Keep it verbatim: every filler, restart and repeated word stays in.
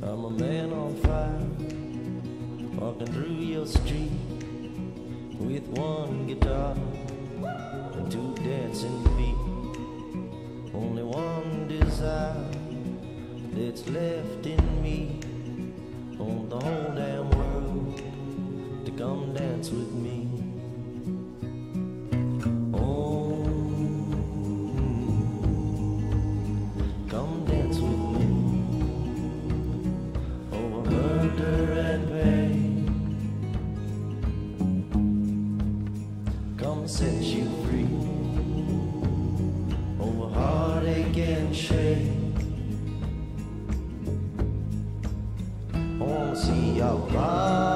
I'm a man on fire, walking through your street with one guitar and two dancing feet. Only one desire that's left in me. Want the whole damn world to come dance with me. Oh, come dance with me over murder and pain. Come set you free over heartache and shame. I wanna see your body